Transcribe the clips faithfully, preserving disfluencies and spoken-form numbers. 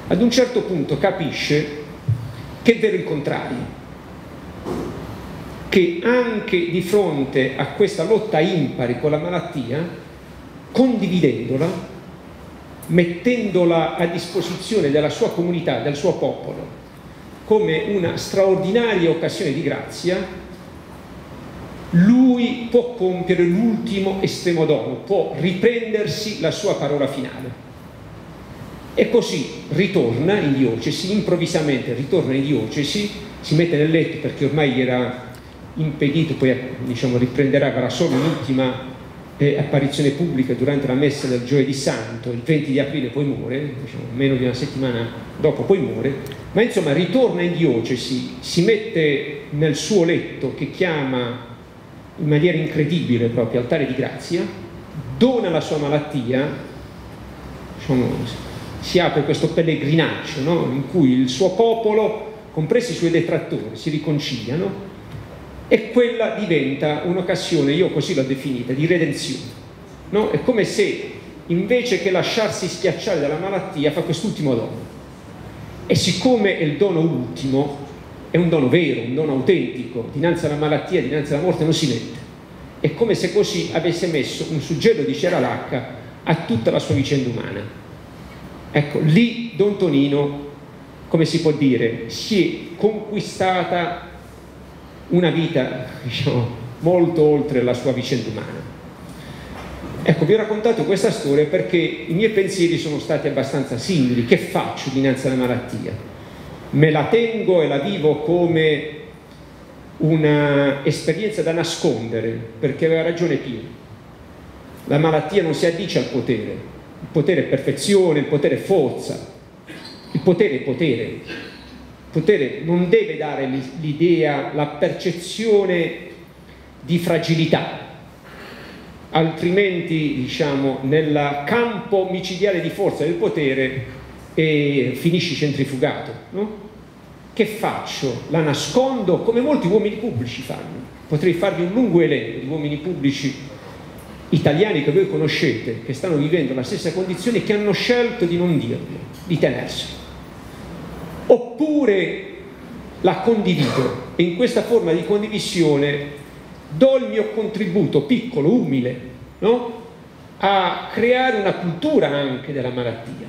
ad un certo punto capisce che è vero il contrario, che anche di fronte a questa lotta impari con la malattia, condividendola, mettendola a disposizione della sua comunità, del suo popolo, come una straordinaria occasione di grazia, lui può compiere l'ultimo estremo dono, può riprendersi la sua parola finale. E così ritorna in diocesi, improvvisamente ritorna in diocesi, si mette nel letto perché ormai gli era impedito, poi diciamo riprenderà, avrà solo un'ultima eh, apparizione pubblica durante la messa del giovedì santo, il venti di aprile poi muore, diciamo, meno di una settimana dopo poi muore, ma insomma ritorna in diocesi, si mette nel suo letto che chiama in maniera incredibile proprio altare di grazia, dona la sua malattia, diciamo, si apre questo pellegrinaggio, no? In cui il suo popolo, compresi i suoi detrattori, si riconciliano, e quella diventa un'occasione, io così l'ho definita, di redenzione, no? È come se invece che lasciarsi schiacciare dalla malattia fa quest'ultimo dono, e siccome è il dono ultimo, è un dono vero, un dono autentico, dinanzi alla malattia, dinanzi alla morte non si mette, è come se così avesse messo un suggello di cera lacca a tutta la sua vicenda umana. Ecco, lì Don Tonino, come si può dire, si è conquistata una vita, diciamo, molto oltre la sua vicenda umana. Ecco, vi ho raccontato questa storia perché i miei pensieri sono stati abbastanza simili. Che faccio dinanzi alla malattia? Me la tengo e la vivo come una esperienza da nascondere, perché aveva ragione Pio. La malattia non si addice al potere. Il potere è perfezione, il potere è forza, il potere è potere. Il potere non deve dare l'idea, la percezione di fragilità, altrimenti, diciamo, nel campo micidiale di forza del potere e finisci centrifugato, no? Che faccio? La nascondo come molti uomini pubblici fanno. Potrei farvi un lungo elenco di uomini pubblici italiani che voi conoscete, che stanno vivendo la stessa condizione, che hanno scelto di non dirlo, di tenerselo. Oppure la condivido e in questa forma di condivisione do il mio contributo piccolo, umile, no? A creare una cultura anche della malattia,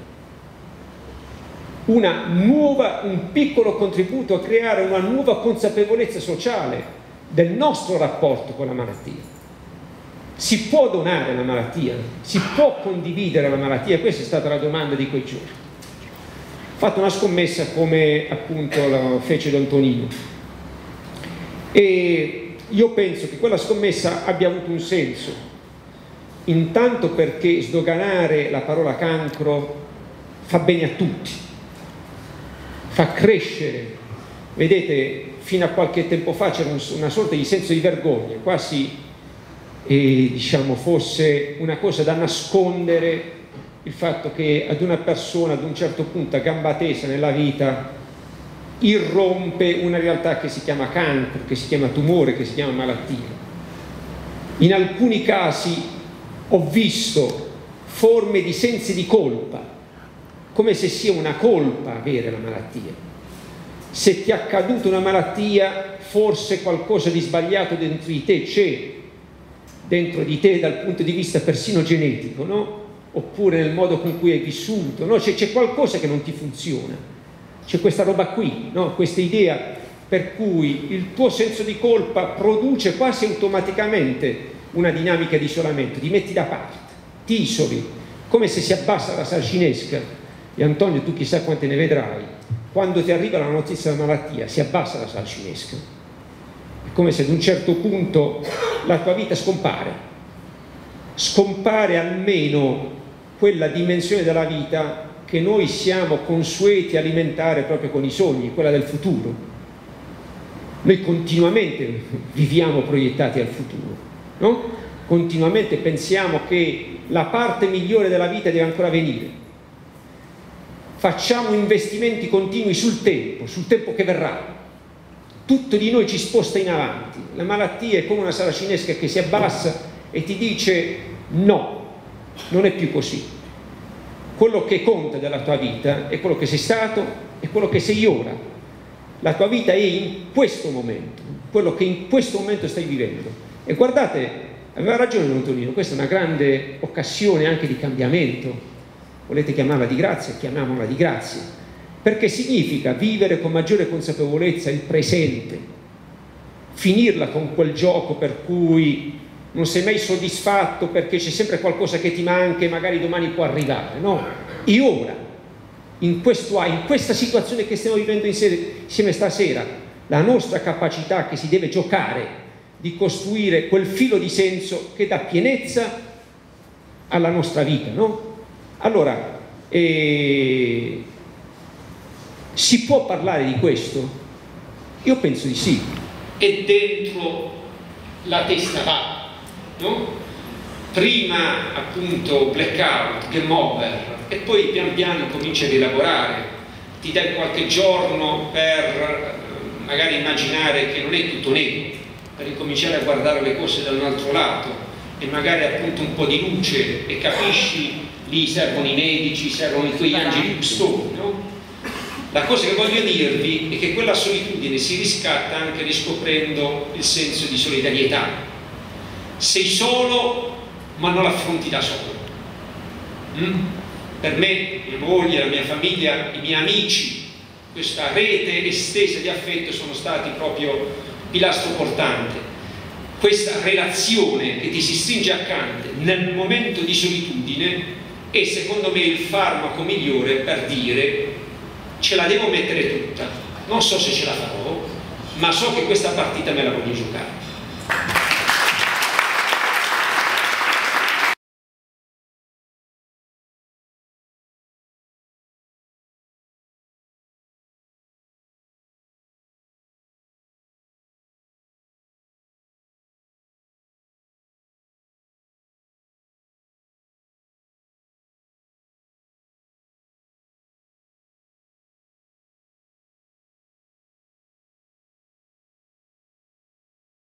una nuova, un piccolo contributo a creare una nuova consapevolezza sociale del nostro rapporto con la malattia. Si può donare la malattia, si può condividere la malattia? Questa è stata la domanda di quei giorni. Ho fatto una scommessa come appunto la fece Don Tonino, e io penso che quella scommessa abbia avuto un senso, intanto perché sdoganare la parola cancro fa bene a tutti, fa crescere. Vedete, fino a qualche tempo fa c'era una sorta di senso di vergogna, quasi e diciamo fosse una cosa da nascondere il fatto che ad una persona ad un certo punto a gamba tesa nella vita irrompe una realtà che si chiama cancro, che si chiama tumore, che si chiama malattia. In alcuni casi ho visto forme di sensi di colpa, come se sia una colpa avere la malattia. Se ti è accaduta una malattia, forse qualcosa di sbagliato dentro di te c'è, dentro di te dal punto di vista persino genetico, no? Oppure nel modo con cui hai vissuto, no? C'è, c'è qualcosa che non ti funziona, c'è questa roba qui, no? Questa idea per cui il tuo senso di colpa produce quasi automaticamente una dinamica di isolamento, ti metti da parte, ti isoli, come se si abbassa la saracinesca, e Antonio tu chissà quante ne vedrai, quando ti arriva la notizia della malattia si abbassa la saracinesca. Come se ad un certo punto la tua vita scompare, scompare almeno quella dimensione della vita che noi siamo consueti a alimentare proprio con i sogni, quella del futuro. Noi continuamente viviamo proiettati al futuro, no? Continuamente pensiamo che la parte migliore della vita deve ancora venire. Facciamo investimenti continui sul tempo, sul tempo che verrà. Tutto di noi ci sposta in avanti. La malattia è come una saracinesca che si abbassa e ti dice no, non è più così. quello che conta della tua vita è quello che sei stato e quello che sei ora. La tua vita è in questo momento, quello che in questo momento stai vivendo. E guardate, aveva ragione Don Tonino, questa è una grande occasione anche di cambiamento. Volete chiamarla di grazia? Chiamiamola di grazia, perché significa vivere con maggiore consapevolezza il presente, finirla con quel gioco per cui non sei mai soddisfatto perché c'è sempre qualcosa che ti manca e magari domani può arrivare. No, e ora, in, questo, in questa situazione che stiamo vivendo insieme stasera, la nostra capacità che si deve giocare di costruire quel filo di senso che dà pienezza alla nostra vita, no? Allora, eh, si può parlare di questo? Io penso di sì. E dentro la testa va, no? Prima appunto blackout, game over, e poi pian piano cominci a rielaborare, ti dai qualche giorno per magari immaginare che non è tutto nero, per ricominciare a guardare le cose da un altro lato e magari appunto un po' di luce, e capisci, lì servono i medici, servono i tuoi angeli custodi, no? La cosa che voglio dirvi è che quella solitudine si riscatta anche riscoprendo il senso di solidarietà. Sei solo, ma non l'affronti da solo. Mm? Per me, mia moglie, la mia famiglia, i miei amici, questa rete estesa di affetto sono stati proprio pilastro portante. Questa relazione che ti si stringe accanto nel momento di solitudine è secondo me il farmaco migliore per dire: ce la devo mettere tutta, non so se ce la farò, ma so che questa partita me la voglio giocare.